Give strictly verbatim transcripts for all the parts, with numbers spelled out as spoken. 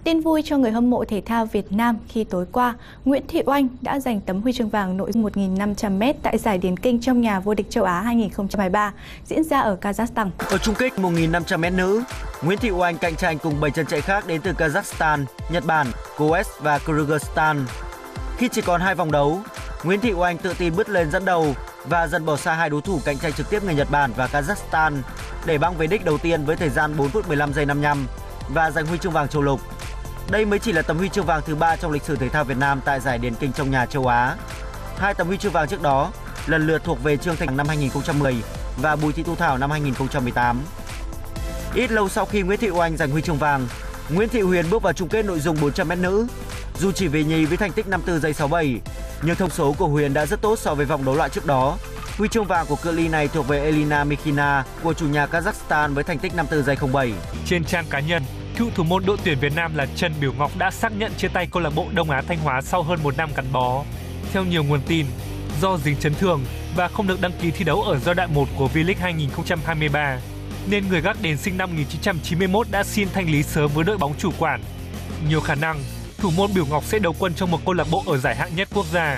Tin vui cho người hâm mộ thể thao Việt Nam khi tối qua, Nguyễn Thị Oanh đã giành tấm huy chương vàng nội dung một nghìn năm trăm mét tại giải điền kinh trong nhà vô địch châu Á hai nghìn không trăm hai mươi ba diễn ra ở Kazakhstan. Ở chung kết một nghìn năm trăm mét nữ, Nguyễn Thị Oanh cạnh tranh cùng bảy chân chạy khác đến từ Kazakhstan, Nhật Bản, Kuwait và Kyrgyzstan. Khi chỉ còn hai vòng đấu, Nguyễn Thị Oanh tự tin bứt lên dẫn đầu và dần bỏ xa hai đối thủ cạnh tranh trực tiếp người Nhật Bản và Kazakhstan để băng về đích đầu tiên với thời gian bốn phút mười lăm giây năm mươi lăm và giành huy chương vàng châu lục. Đây mới chỉ là tấm huy chương vàng thứ ba trong lịch sử thể thao Việt Nam tại giải điền kinh trong nhà châu Á. Hai tấm huy chương vàng trước đó lần lượt thuộc về Trương Thành năm hai nghìn không trăm mười và Bùi Thị Thu Thảo năm hai nghìn không trăm mười tám. Ít lâu sau khi Nguyễn Thị Oanh giành huy chương vàng, Nguyễn Thị Huyền bước vào chung kết nội dung bốn trăm mét nữ. Dù chỉ về nhì với thành tích năm mươi tư giây sáu mươi bảy, nhưng thông số của Huyền đã rất tốt so với vòng đấu loại trước đó. Huy chương vàng của cự ly này thuộc về Elina Mikhina của chủ nhà Kazakhstan với thành tích năm mươi tư giây không bảy. Trên trang cá nhân, cựu thủ môn đội tuyển Việt Nam là Trần Biểu Ngọc đã xác nhận chia tay câu lạc bộ Đông Á Thanh Hóa sau hơn một năm gắn bó. Theo nhiều nguồn tin, do dính chấn thương và không được đăng ký thi đấu ở giai đoạn một của V-League hai nghìn không trăm hai mươi ba, nên người gác đền sinh năm một nghìn chín trăm chín mươi mốt đã xin thanh lý sớm với đội bóng chủ quản. Nhiều khả năng, thủ môn Biểu Ngọc sẽ đấu quân trong một câu lạc bộ ở giải hạng nhất quốc gia.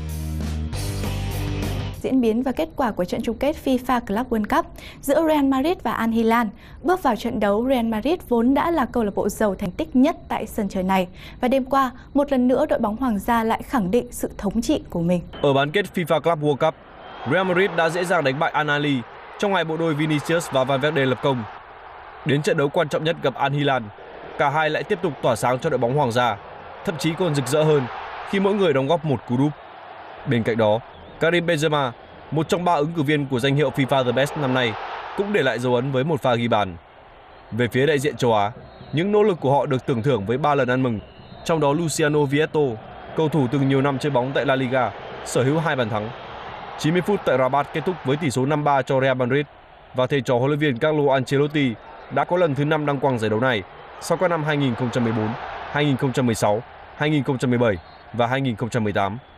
Diễn biến và kết quả của trận chung kết FIFA Club World Cup giữa Real Madrid và Al Hilal. Bước vào trận đấu, Real Madrid vốn đã là câu lạc bộ giàu thành tích nhất tại sân chơi này. Và đêm qua, một lần nữa đội bóng Hoàng gia lại khẳng định sự thống trị của mình. Ở bán kết FIFA Club World Cup, Real Madrid đã dễ dàng đánh bại Al Ahly trong ngày bộ đôi Vinicius và Valverde lập công. Đến trận đấu quan trọng nhất gặp Al Hilal, cả hai lại tiếp tục tỏa sáng cho đội bóng Hoàng gia, thậm chí còn rực rỡ hơn khi mỗi người đóng góp một cú đúp. Bên cạnh đó, Karim Benzema, một trong ba ứng cử viên của danh hiệu FIFA The Best năm nay, cũng để lại dấu ấn với một pha ghi bàn. Về phía đại diện châu Á, những nỗ lực của họ được tưởng thưởng với ba lần ăn mừng, trong đó Luciano Vietto, cầu thủ từng nhiều năm chơi bóng tại La Liga, sở hữu hai bàn thắng. chín mươi phút tại Rabat kết thúc với tỷ số năm ba cho Real Madrid và thầy trò huấn luyện viên Carlo Ancelotti đã có lần thứ năm đăng quang giải đấu này sau các năm hai nghìn không trăm mười bốn, hai nghìn không trăm mười sáu, hai nghìn không trăm mười bảy và hai nghìn không trăm mười tám.